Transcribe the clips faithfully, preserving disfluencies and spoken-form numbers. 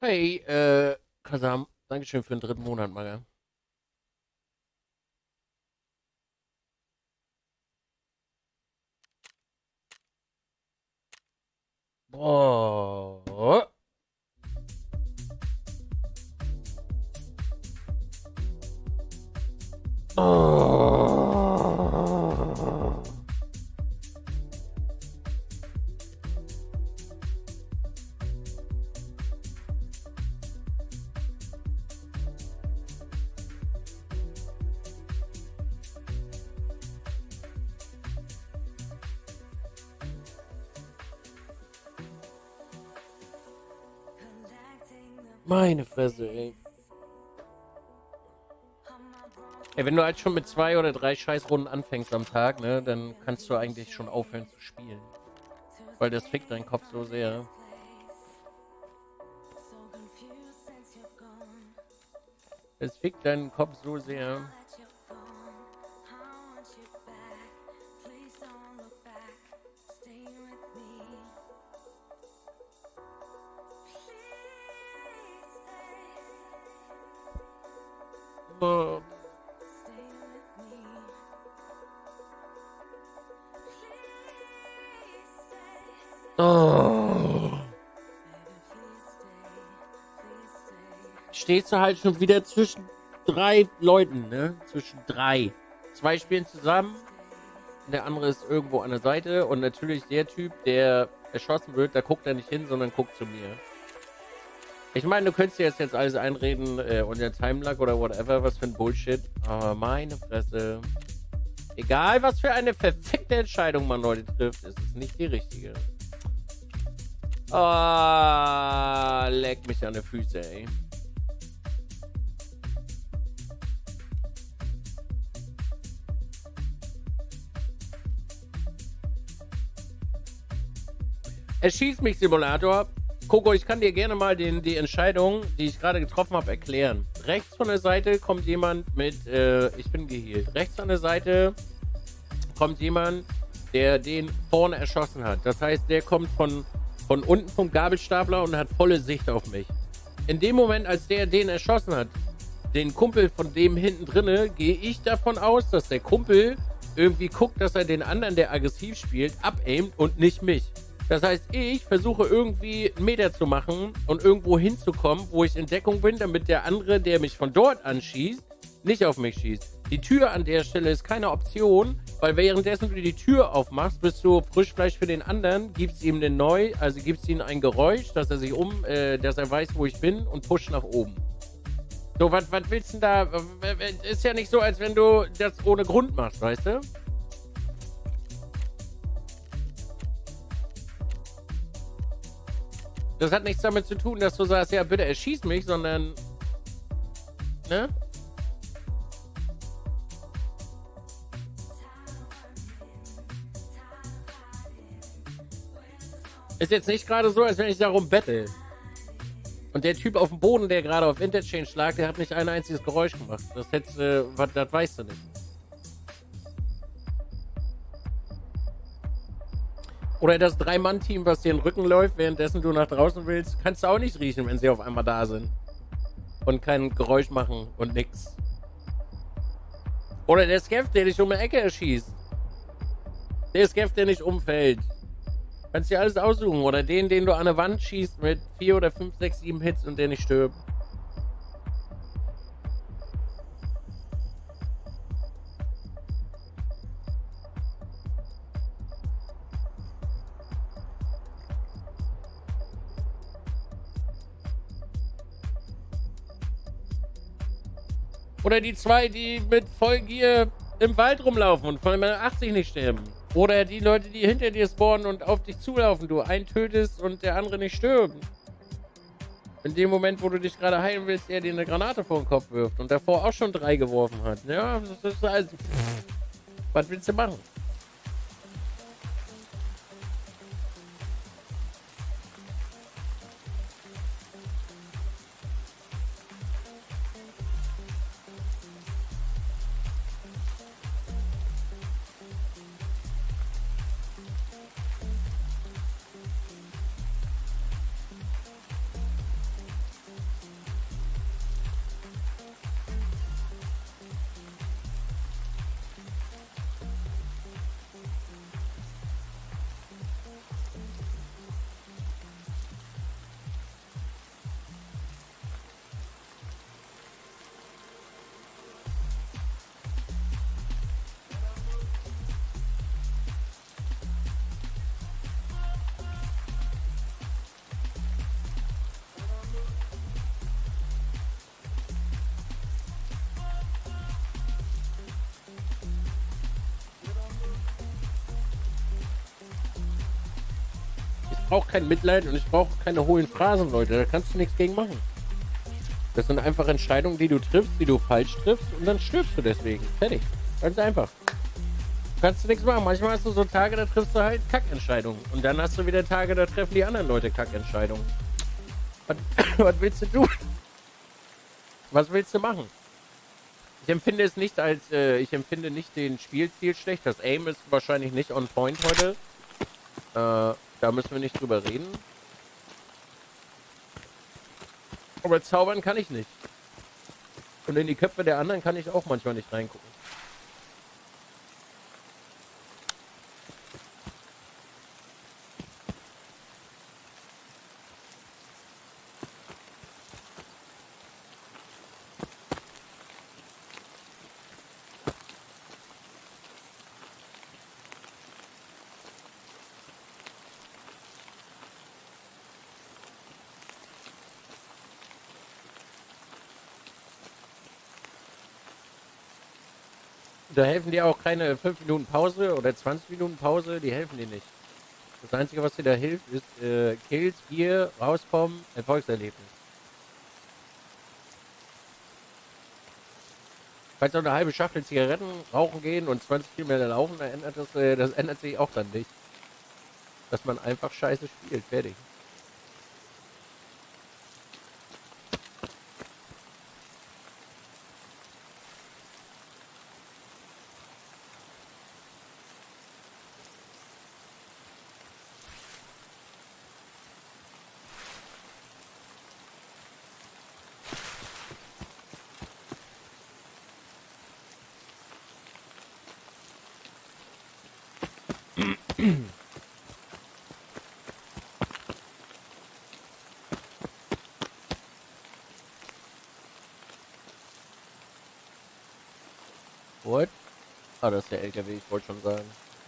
Hey, äh, Kasam, Dankeschön für den dritten Monat, Maga. Boah. Oh. Meine Fresse, ey. Ey, wenn du halt schon mit zwei oder drei Scheißrunden anfängst am Tag, ne, dann kannst du eigentlich schon aufhören zu spielen. Weil das fickt deinen Kopf so sehr. Es fickt deinen Kopf so sehr. Oh. Oh. Stehst du halt schon wieder zwischen drei Leuten, ne? Zwischen drei. Zwei spielen zusammen, der andere ist irgendwo an der Seite und natürlich der Typ, der erschossen wird, da guckt er nicht hin, sondern guckt zu mir. Ich meine, du könntest dir jetzt, jetzt alles einreden äh, und der Timelag oder whatever, was für ein Bullshit. Aber meine Fresse. Egal, was für eine verfickte Entscheidung man heute trifft, ist es nicht die richtige. Ah, leck mich an die Füße, ey. Erschieß mich, Simulator. Coco, ich kann dir gerne mal den, die Entscheidung, die ich gerade getroffen habe, erklären. Rechts von der Seite kommt jemand mit, äh, ich bin geheilt. Rechts an der Seite kommt jemand, der den vorne erschossen hat. Das heißt, der kommt von, von unten vom Gabelstapler und hat volle Sicht auf mich. In dem Moment, als der den erschossen hat, den Kumpel von dem hinten drinne, gehe ich davon aus, dass der Kumpel irgendwie guckt, dass er den anderen, der aggressiv spielt, abaimt und nicht mich. Das heißt, ich versuche irgendwie einen Meter zu machen und irgendwo hinzukommen, wo ich in Deckung bin, damit der andere, der mich von dort anschießt, nicht auf mich schießt. Die Tür an der Stelle ist keine Option, weil währenddessen du die Tür aufmachst, bist du Frischfleisch für den anderen, gibst ihm den neu, also gibst ihm ein Geräusch, dass er sich um, äh, dass er weiß, wo ich bin und pusht nach oben. So, was willst du denn da? Ist ja nicht so, als wenn du das ohne Grund machst, weißt du? Das hat nichts damit zu tun, dass du sagst, ja, bitte erschieß mich, sondern, ne? Ist jetzt nicht gerade so, als wenn ich darum bettel. Und der Typ auf dem Boden, der gerade auf Interchange lag, der hat nicht ein einziges Geräusch gemacht. Das hättest, äh, was, das weißt du nicht. Oder das Drei-Mann-Team, was dir in den Rücken läuft, währenddessen du nach draußen willst, kannst du auch nicht riechen, wenn sie auf einmal da sind. Und kein Geräusch machen und nix. Oder der Skeff, der dich um eine Ecke erschießt. Der Skeff, der nicht umfällt. Kannst dir alles aussuchen. Oder den, den du an eine Wand schießt mit vier oder fünf, sechs, sieben Hits und der nicht stirbt. Oder die zwei, die mit Vollgier im Wald rumlaufen und von achtzig nicht sterben. Oder die Leute, die hinter dir spawnen und auf dich zulaufen, du einen tötest und der andere nicht stirbt. In dem Moment, wo du dich gerade heilen willst, er dir eine Granate vor den Kopf wirft und davor auch schon drei geworfen hat. Ja, das ist also... Pff, was willst du machen? brauche kein Mitleid und ich brauche keine hohlen Phrasen, Leute. Da kannst du nichts gegen machen. Das sind einfach Entscheidungen, die du triffst, die du falsch triffst und dann stirbst du deswegen. Fertig. Ganz einfach. Kannst du nichts machen. Manchmal hast du so Tage, da triffst du halt Kackentscheidungen. Und dann hast du wieder Tage, da treffen die anderen Leute Kackentscheidungen. Was, was willst du tun? Was willst du machen? Ich empfinde es nicht als, äh, ich empfinde nicht den Spielstil schlecht. Das Aim ist wahrscheinlich nicht on point heute. Äh, da müssen wir nicht drüber reden. Aber zaubern kann ich nicht. Und in die Köpfe der anderen kann ich auch manchmal nicht reingucken. Da helfen dir auch keine fünf Minuten Pause oder zwanzig Minuten Pause, die helfen dir nicht. Das Einzige, was dir da hilft, ist äh, Kills, Gear, rauskommen, Erfolgserlebnis. Falls auch eine halbe Schachtel Zigaretten rauchen gehen und zwanzig Kilometer laufen, dann ändert das, äh, das ändert sich auch dann nicht. Dass man einfach scheiße spielt, fertig. What? Ah, das ist der L K W, ich wollte schon sagen.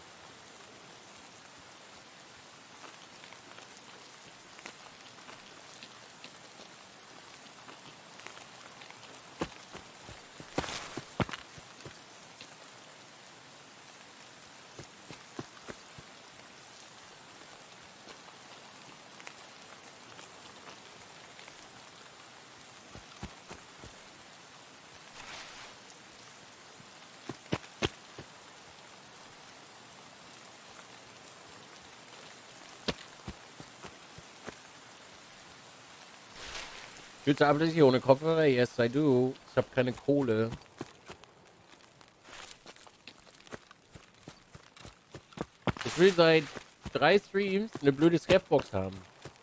Willst du aber hier ohne Kopfhörer? Yes, I do. Ich habe keine Kohle. Ich will seit drei Streams eine blöde Scapbox haben.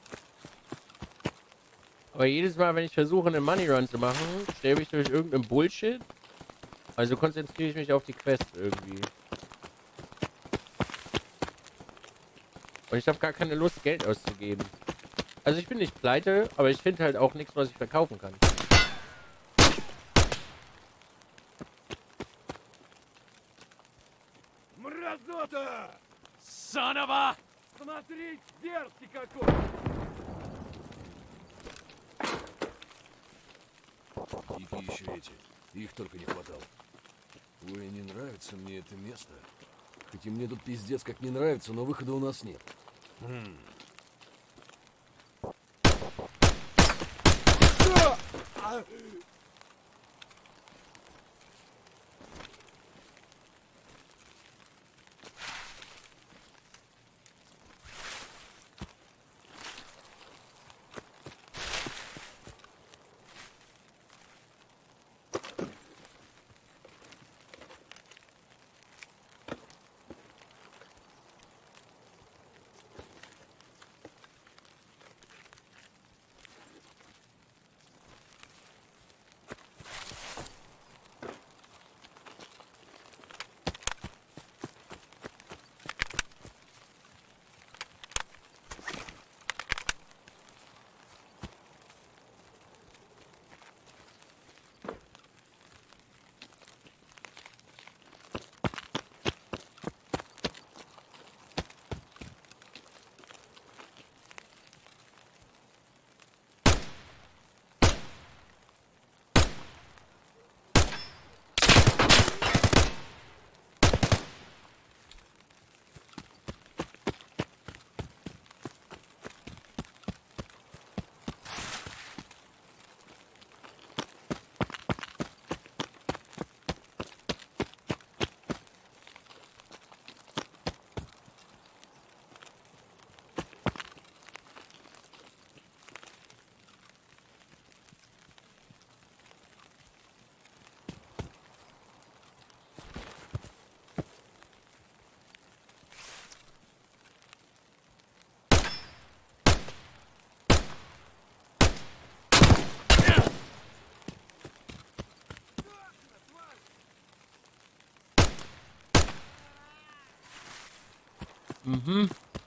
Aber jedes Mal, wenn ich versuche, einen Money Run zu machen, sterbe ich durch irgendeinen Bullshit. Also konzentriere ich mich auf die Quest irgendwie. Und ich habe gar keine Lust, Geld auszugeben. Also ich bin nicht pleite, aber ich finde halt auch nichts, was ich verkaufen kann. Мразота! Санова! Смотри, дерзкий какой! Дикие еще эти. Их только не хватало. Ой, не нравится мне это место. Хоть и мне тут пиздец как не нравится, но выхода у нас нет. Хм. Mhm.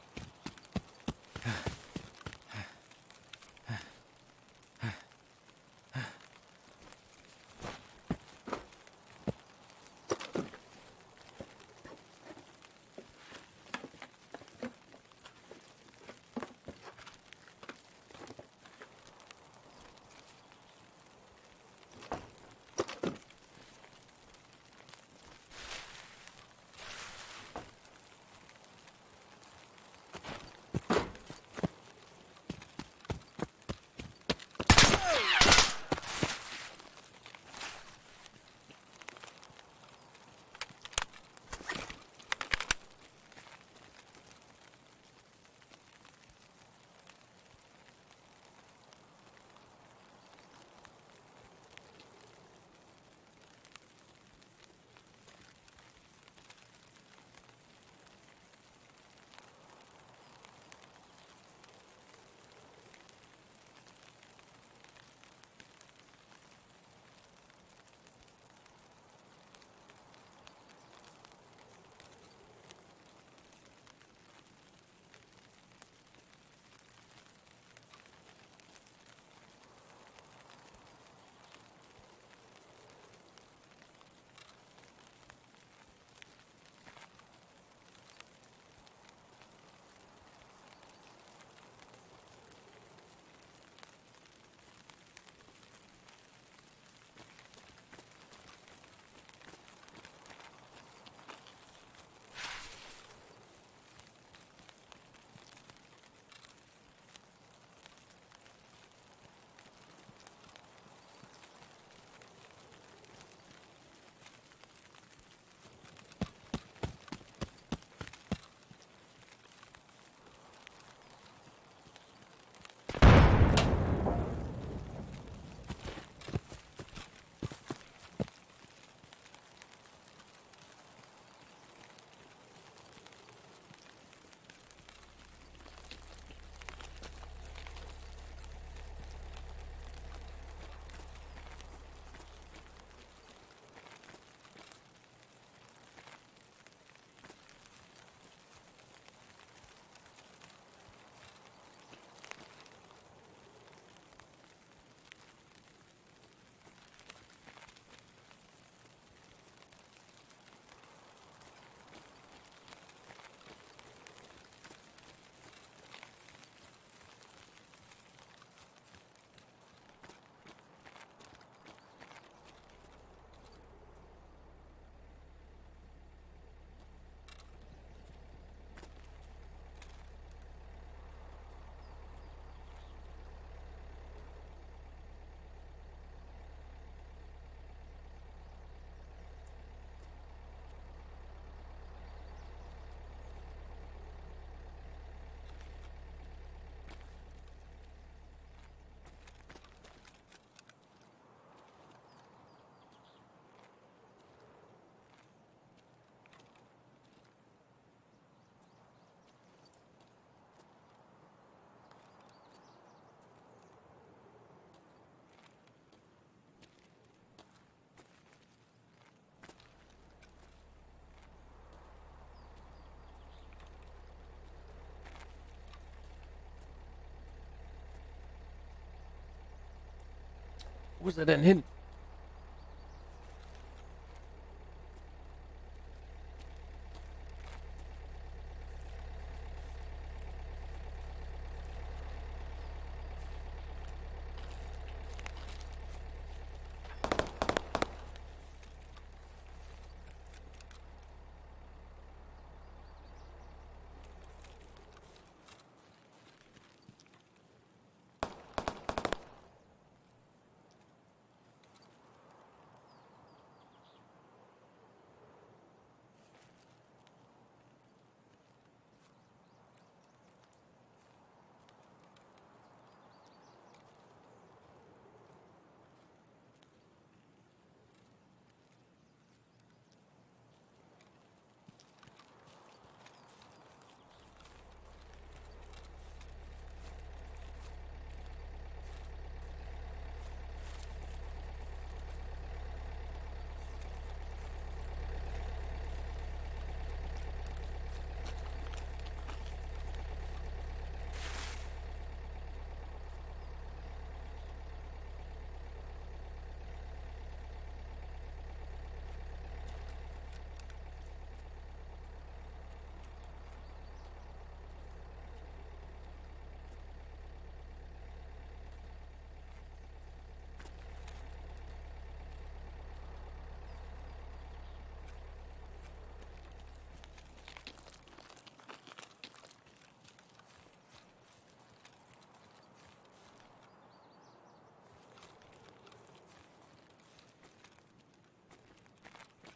Wo ist er denn hin?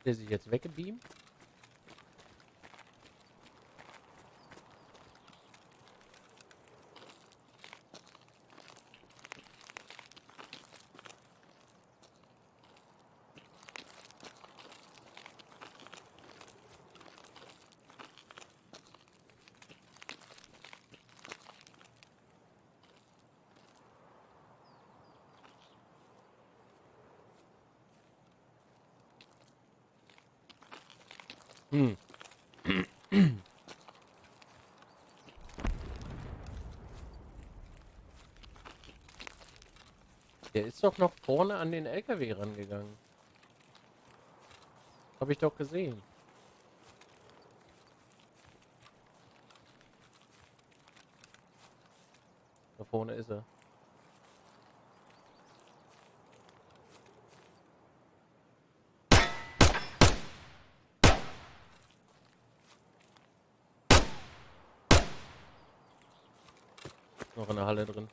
der sich jetzt weggebeamt? Hm. Der ist doch noch vorne an den L K W rangegangen. Habe ich doch gesehen. Da vorne ist er. Noch in der Halle drin.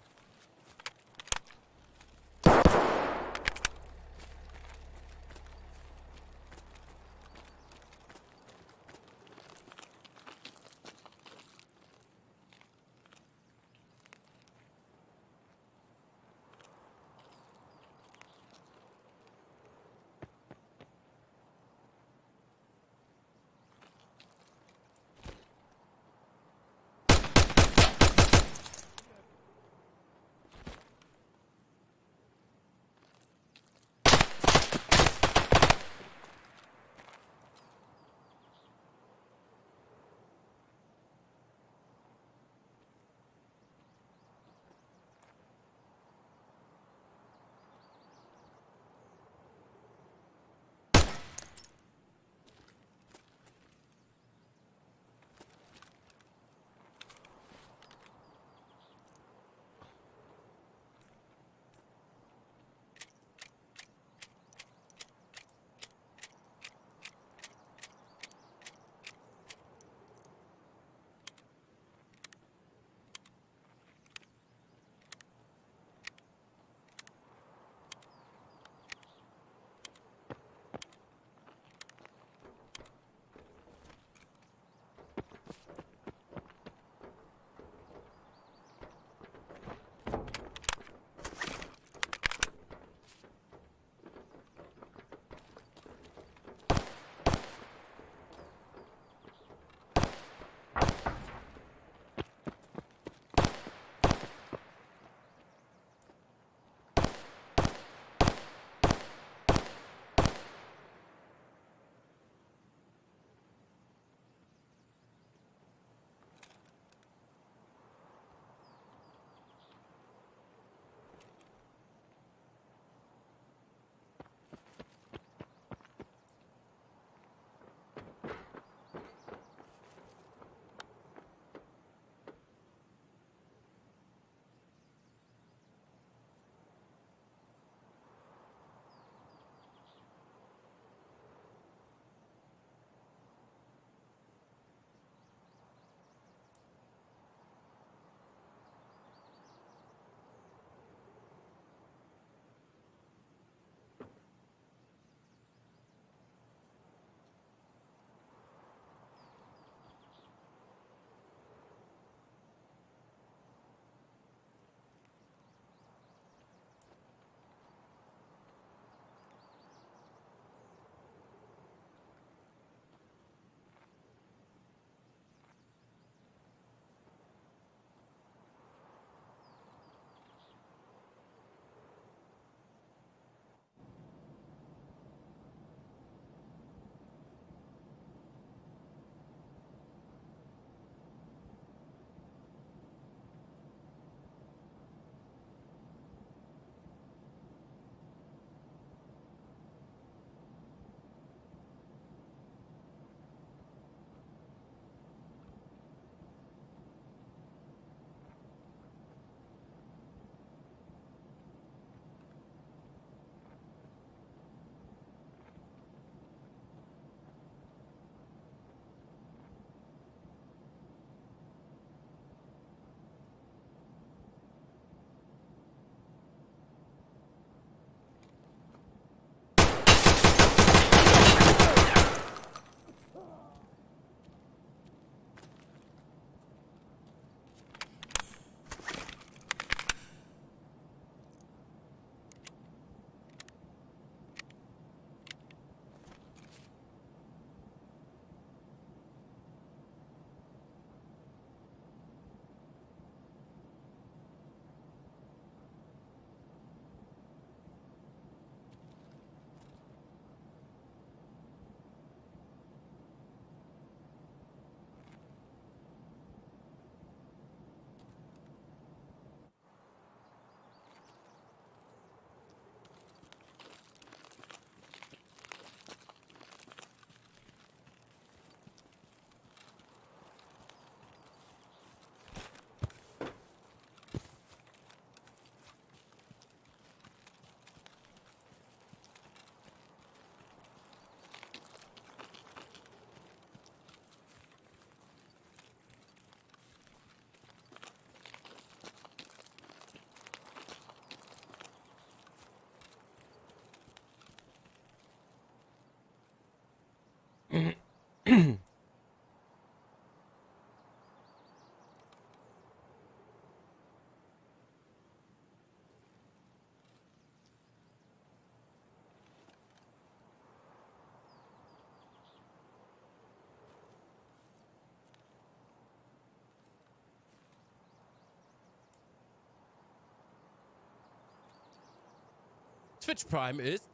Twitch Prime ist.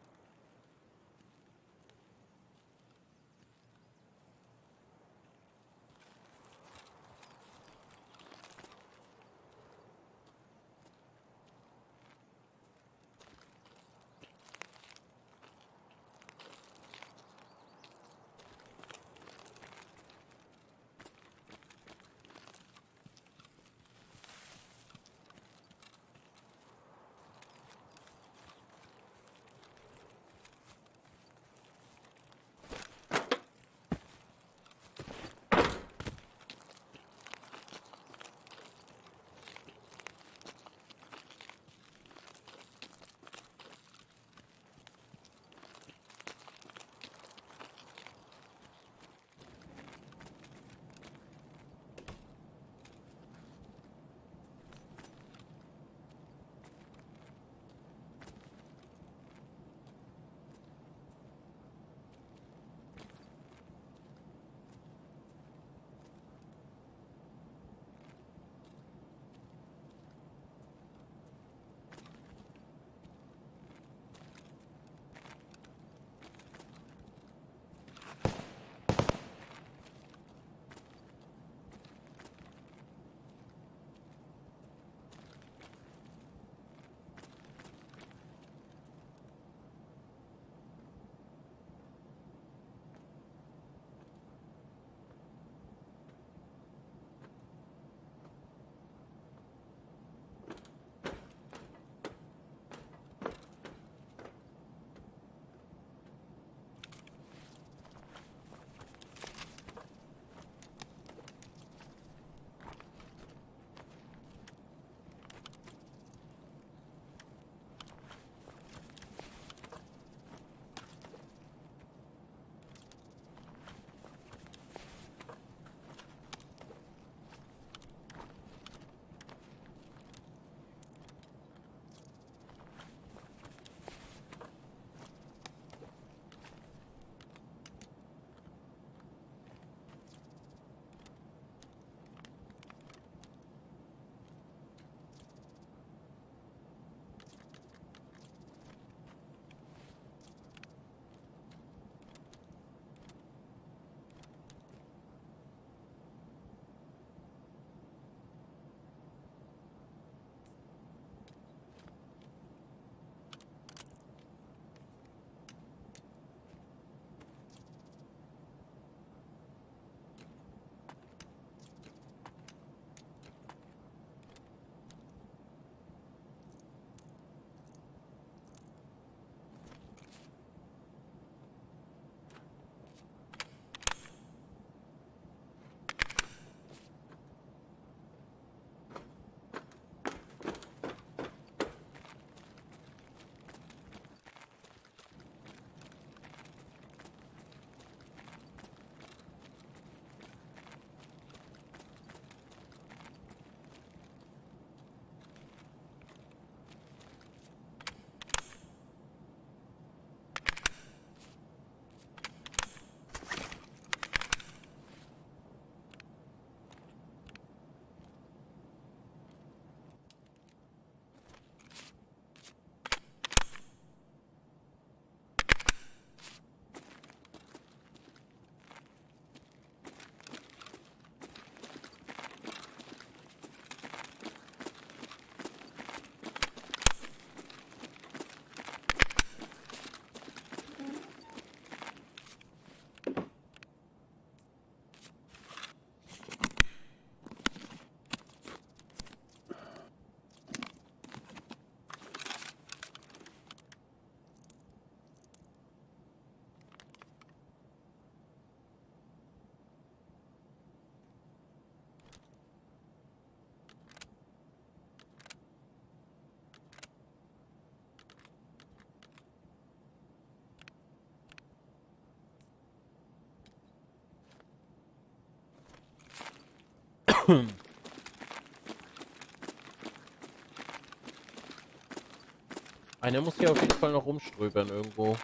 Einer muss hier auf jeden Fall noch rumströbern irgendwo.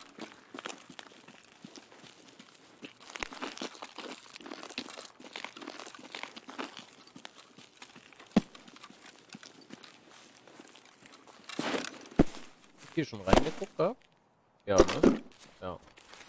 hier schon reingeguckt gehabt? Ja, ne? Ja.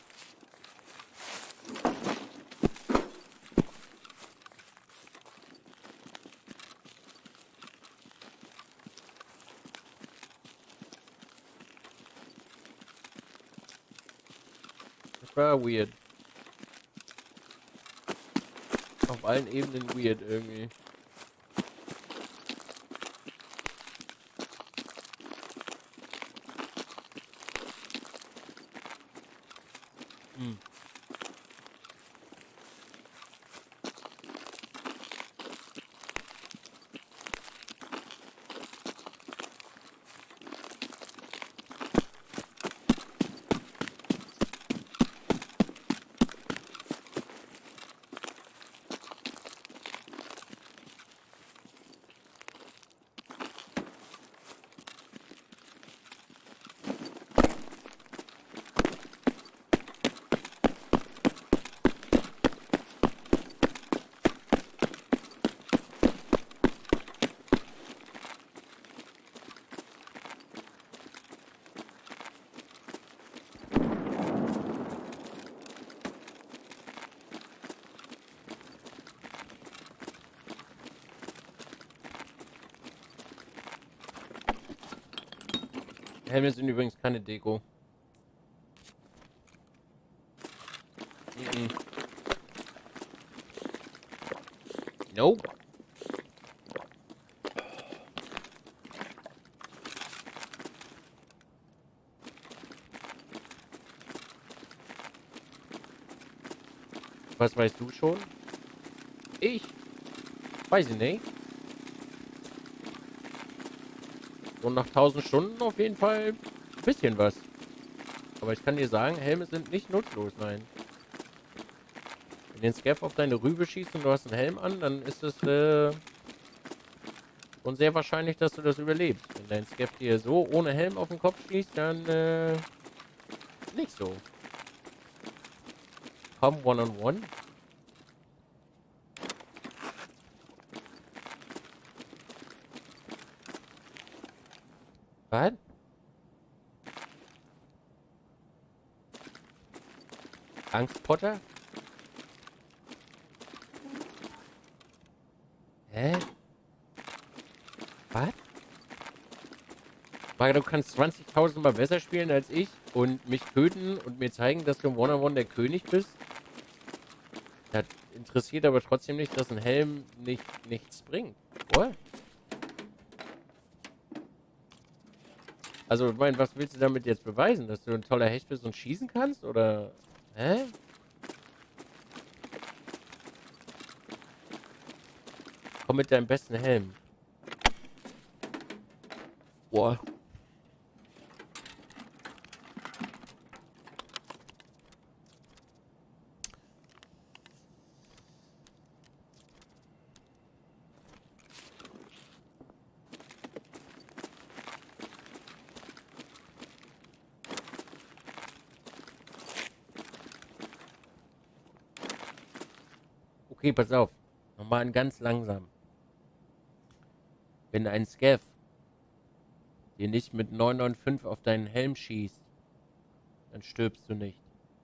Das war weird. Auf allen Ebenen weird irgendwie. Hm. Helme sind übrigens keine Deko. Mhm. Nope. Was weißt du schon? Ich? Weiß ich nicht. Und nach tausend Stunden auf jeden Fall ein bisschen was. Aber ich kann dir sagen, Helme sind nicht nutzlos, nein. Wenn den Scav auf deine Rübe schießt und du hast einen Helm an, dann ist es äh, schon sehr wahrscheinlich, dass du das überlebst. Wenn dein Scav dir so ohne Helm auf den Kopf schießt, dann äh, nicht so. Komm, One-on-One. Was? Angst, Potter? Hä? Was? Weil du kannst zwanzigtausend Mal besser spielen als ich und mich töten und mir zeigen, dass du im One-on-One der König bist? Das interessiert aber trotzdem nicht, dass ein Helm nicht, nichts bringt. What? Also, ich meine, was willst du damit jetzt beweisen? Dass du ein toller Hecht bist und schießen kannst? Oder... Hä? Komm mit deinem besten Helm. Boah. Okay, pass auf. Nochmal ganz langsam. Wenn ein Scav dir nicht mit neun neun fünf auf deinen Helm schießt, dann stirbst du nicht.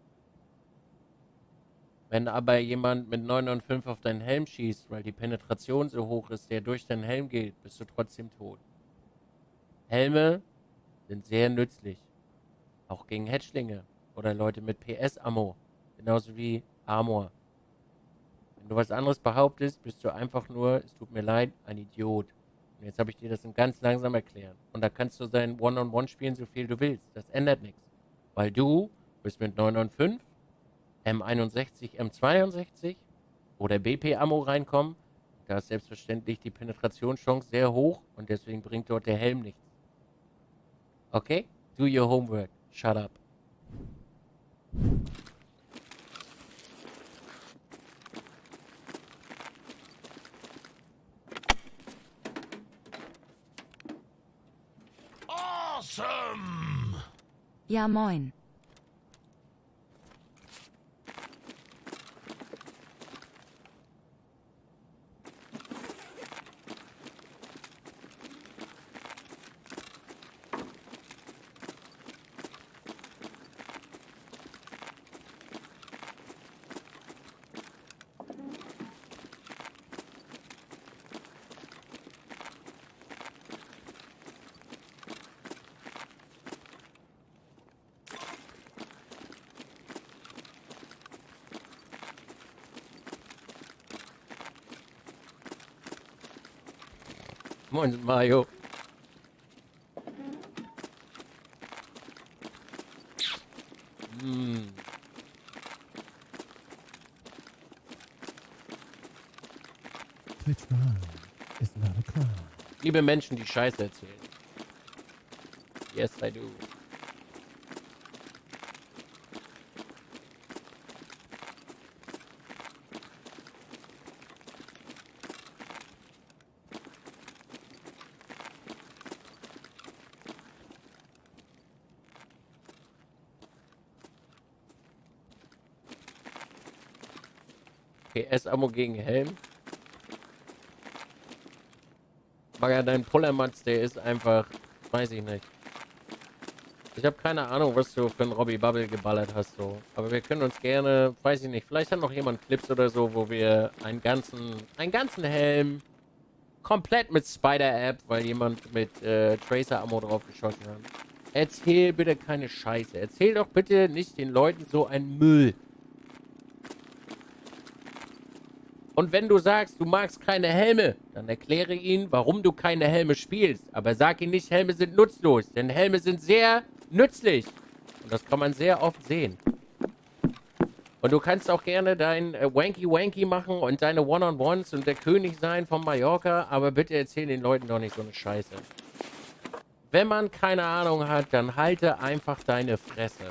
Wenn aber jemand mit neun neun fünf auf deinen Helm schießt, weil die Penetration so hoch ist, der durch deinen Helm geht, bist du trotzdem tot. Helme sind sehr nützlich. Auch gegen Hatchlinge oder Leute mit P S-Ammo. Genauso wie Armor. Wenn du was anderes behauptest, bist du einfach nur, es tut mir leid, ein Idiot. Und jetzt habe ich dir das ganz langsam erklärt. Und da kannst du sein One-on-One spielen, so viel du willst. Das ändert nichts. Weil du bist mit neun neun fünf, M einundsechzig, M zweiundsechzig oder B P-Ammo reinkommen. Da ist selbstverständlich die Penetrationschance sehr hoch und deswegen bringt dort der Helm nichts. Okay? Do your homework. Shut up. Awesome! Ja, moin. Moin, Mario. Hm. To try is not a crime. Liebe Menschen, die Scheiße erzählen. Yes, I do. Okay, S-Ammo gegen Helm. Bagger, dein Pullermatz, der ist einfach, weiß ich nicht. Ich habe keine Ahnung, was du für einen Robbie Bubble geballert hast, so. Aber wir können uns gerne, weiß ich nicht, vielleicht hat noch jemand Clips oder so, wo wir einen ganzen, einen ganzen Helm komplett mit Spider-App, weil jemand mit äh, Tracer-Ammo drauf geschossen hat. Erzähl bitte keine Scheiße. Erzähl doch bitte nicht den Leuten so einen Müll. Und wenn du sagst, du magst keine Helme, dann erkläre ihnen, warum du keine Helme spielst. Aber sag ihnen nicht, Helme sind nutzlos, denn Helme sind sehr nützlich. Und das kann man sehr oft sehen. Und du kannst auch gerne dein äh, Wanky Wanky machen und deine One-on-Ones und der König sein von Mallorca, aber bitte erzähl den Leuten doch nicht so eine Scheiße. Wenn man keine Ahnung hat, dann halte einfach deine Fresse.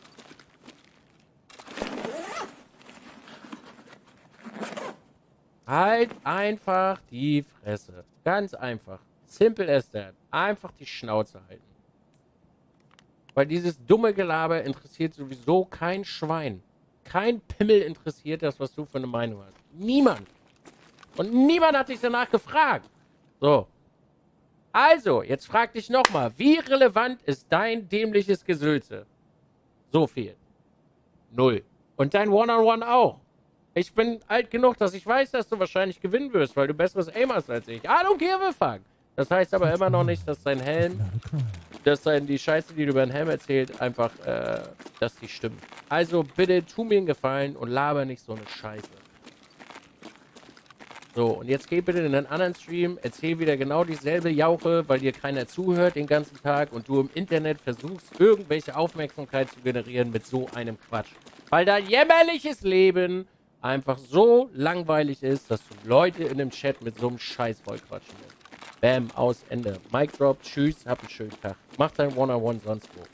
Halt einfach die Fresse. Ganz einfach. Simple as that. Einfach die Schnauze halten. Weil dieses dumme Gelaber interessiert sowieso kein Schwein. Kein Pimmel interessiert das, was du für eine Meinung hast. Niemand. Und niemand hat dich danach gefragt. So. Also, jetzt frag dich nochmal. Wie relevant ist dein dämliches Gesülze? So viel. Null. Und dein One-on-One auch. Ich bin alt genug, dass ich weiß, dass du wahrscheinlich gewinnen wirst, weil du besseres Aim hast als ich. I don't give a fuck. Das heißt aber immer noch nicht, dass dein Helm, dass dein, die Scheiße, die du über den Helm erzählt, einfach, äh, dass die stimmt. Also bitte tu mir einen Gefallen und laber nicht so eine Scheiße. So, und jetzt geh bitte in einen anderen Stream, erzähl wieder genau dieselbe Jauche, weil dir keiner zuhört den ganzen Tag und du im Internet versuchst, irgendwelche Aufmerksamkeit zu generieren mit so einem Quatsch. Weil dein jämmerliches Leben einfach so langweilig ist, dass du Leute in dem Chat mit so einem Scheiß vollquatschen willst. Bam, aus, Ende. Mic drop, tschüss, hab einen schönen Tag. Mach dein One-on-One sonst wo.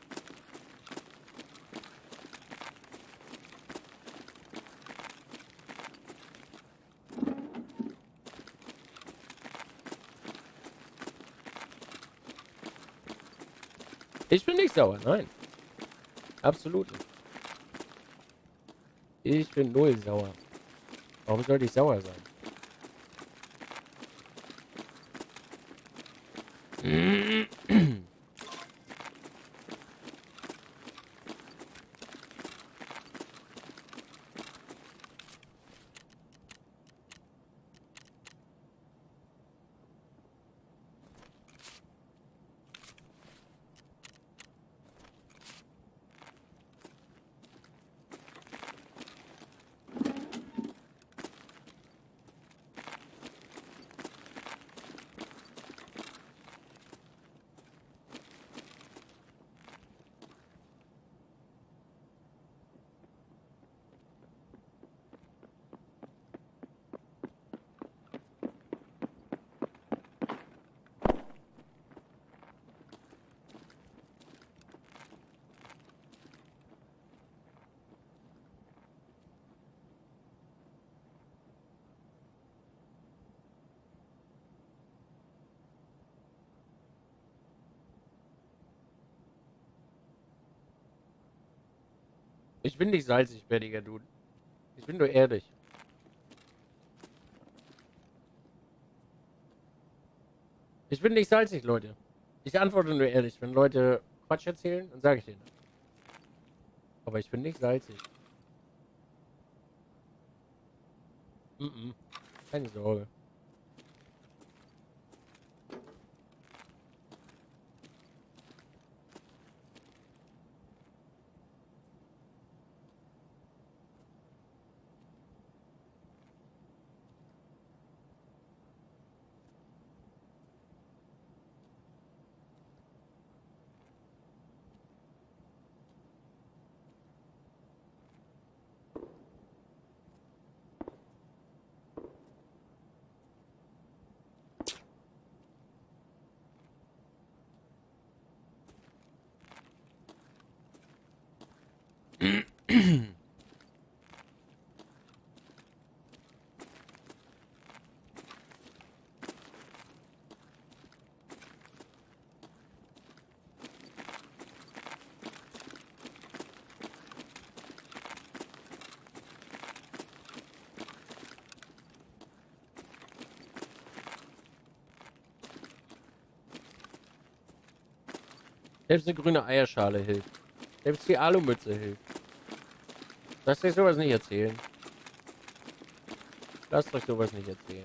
Ich bin nicht sauer, nein. Absolut nicht. Ich bin null sauer. Warum sollte ich sauer sein? Ich bin nicht salzig, bärtiger Dude. Ich bin nur ehrlich. Ich bin nicht salzig, Leute. Ich antworte nur ehrlich. Wenn Leute Quatsch erzählen, dann sage ich denen. Aber ich bin nicht salzig. Mm -mm. Keine Sorge. Selbst eine grüne Eierschale hilft. Selbst die Alumütze hilft. Lasst euch sowas nicht erzählen. Lasst euch sowas nicht erzählen.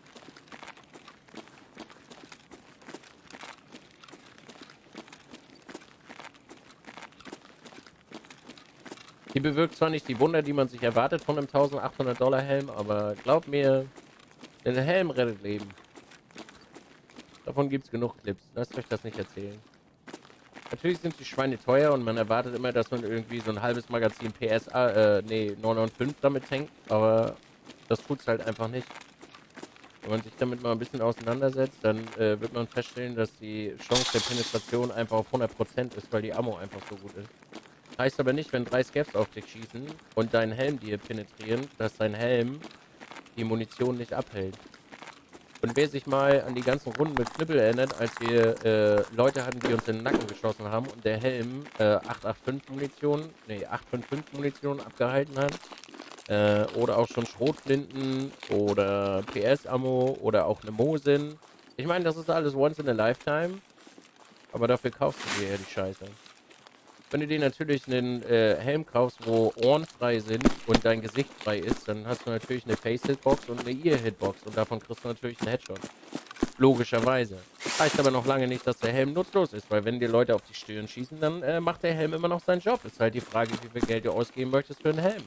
Die bewirkt zwar nicht die Wunder, die man sich erwartet von einem eintausendachthundert Dollar Helm, aber glaubt mir, der Helm rettet Leben. Davon gibt es genug Clips. Lasst euch das nicht erzählen. Natürlich sind die Schweine teuer und man erwartet immer, dass man irgendwie so ein halbes Magazin P S A, äh, nee, neun neun fünf damit tankt, aber das tut's halt einfach nicht. Wenn man sich damit mal ein bisschen auseinandersetzt, dann äh, wird man feststellen, dass die Chance der Penetration einfach auf hundert Prozent ist, weil die Ammo einfach so gut ist. Heißt aber nicht, wenn drei Scavs auf dich schießen und deinen Helm dir penetrieren, dass dein Helm die Munition nicht abhält. Und wer sich mal an die ganzen Runden mit Knibbel erinnert, als wir äh, Leute hatten, die uns in den Nacken geschossen haben und der Helm äh, acht acht fünf Munition, nee, acht fünf fünf Munition abgehalten hat, äh, oder auch schon Schrotflinten oder P S-Ammo oder auch eine Mosin. Ich meine, das ist alles once in a lifetime, aber dafür kaufst du dir ja die Scheiße. Wenn du dir natürlich einen äh, Helm kaufst, wo Ohren frei sind und dein Gesicht frei ist, dann hast du natürlich eine Face-Hitbox und eine Ear-Hitbox und davon kriegst du natürlich einen Headshot. Logischerweise. Heißt aber noch lange nicht, dass der Helm nutzlos ist, weil wenn dir Leute auf die Stirn schießen, dann äh, macht der Helm immer noch seinen Job. Ist halt die Frage, wie viel Geld du ausgeben möchtest für einen Helm.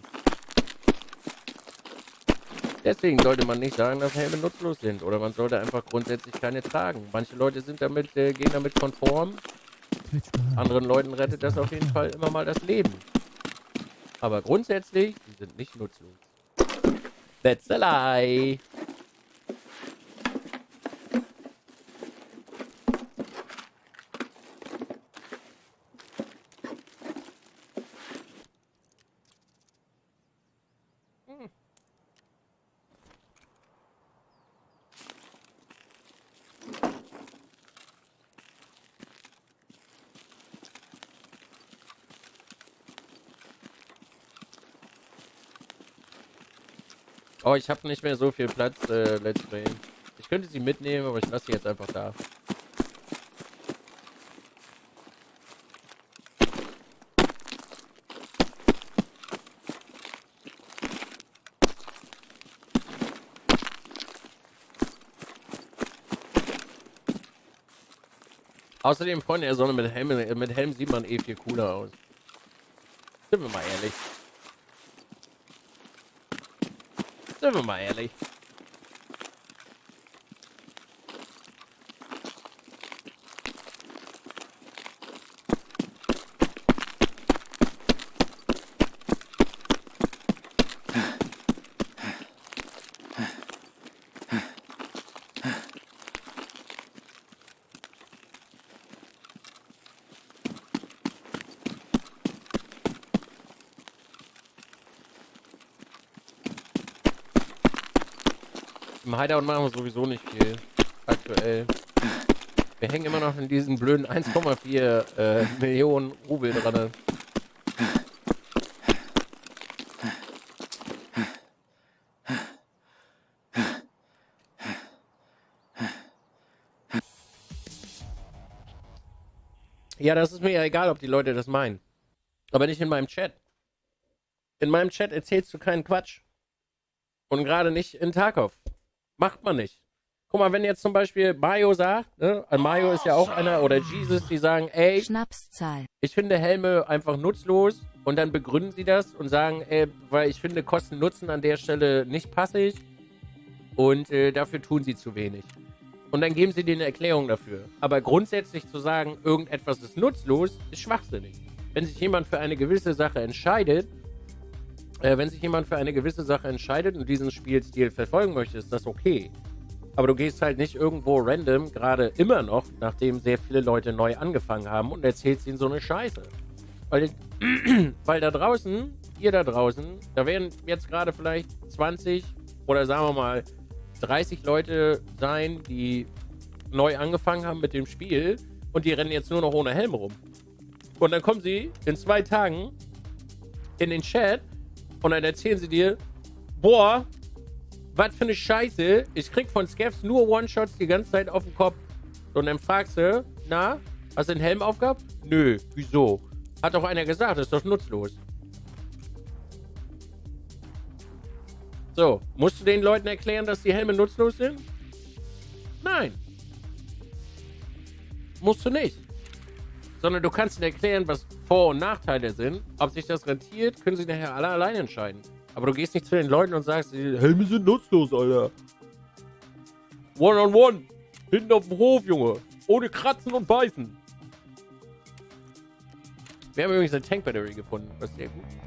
Deswegen sollte man nicht sagen, dass Helme nutzlos sind oder man sollte einfach grundsätzlich keine tragen. Manche Leute sind damit, äh, gehen damit konform. Anderen Leuten rettet das auf jeden Fall immer mal das Leben. Aber grundsätzlich, die sind nicht nutzlos. That's a lie. Hm. Oh, ich habe nicht mehr so viel Platz, äh, Let's Play. Ich könnte sie mitnehmen, aber ich lasse sie jetzt einfach da. Außerdem, Freunde der Sonne, mit Helm, mit Helm sieht man eh viel cooler aus. Sind wir mal ehrlich. Sind wir mal ehrlich. Im Hideout machen wir sowieso nicht viel. Aktuell. Wir hängen immer noch in diesen blöden eins Komma vier äh, Millionen Rubel dran. Ja, das ist mir ja egal, ob die Leute das meinen. Aber nicht in meinem Chat. In meinem Chat erzählst du keinen Quatsch. Und gerade nicht in Tarkov. Macht man nicht. Guck mal, wenn jetzt zum Beispiel Mayo sagt, ne, Mayo ist ja auch einer, oder Jesus, die sagen, ey, Schnapszahl. Ich finde Helme einfach nutzlos und dann begründen sie das und sagen, ey, weil ich finde Kosten-Nutzen an der Stelle nicht passig und äh, dafür tun sie zu wenig. Und dann geben sie dir eine Erklärung dafür. Aber grundsätzlich zu sagen, irgendetwas ist nutzlos, ist schwachsinnig. Wenn sich jemand für eine gewisse Sache entscheidet, Äh, wenn sich jemand für eine gewisse Sache entscheidet und diesen Spielstil verfolgen möchte, ist das okay. Aber du gehst halt nicht irgendwo random, gerade immer noch, nachdem sehr viele Leute neu angefangen haben und erzählst ihnen so eine Scheiße. Weil, weil da draußen, ihr da draußen, da werden jetzt gerade vielleicht zwanzig oder sagen wir mal dreißig Leute sein, die neu angefangen haben mit dem Spiel und die rennen jetzt nur noch ohne Helm rum. Und dann kommen sie in zwei Tagen in den Chat und dann erzählen sie dir, boah, was für eine Scheiße, ich krieg von Scavs nur One-Shots die ganze Zeit auf den Kopf. Und dann fragst du, na, hast du den Helm aufgehabt? Nö, wieso? Hat doch einer gesagt, das ist doch nutzlos. So, musst du den Leuten erklären, dass die Helme nutzlos sind? Nein. Musst du nicht. Sondern du kannst ihnen erklären, was Vor- und Nachteile sind. Ob sich das rentiert, können sie nachher alle alleine entscheiden. Aber du gehst nicht zu den Leuten und sagst, die Helme sind nutzlos, Alter. One on one. Hinten auf dem Hof, Junge. Ohne Kratzen und Beißen. Wir haben übrigens eine Tank Battery gefunden. Das ist sehr gut.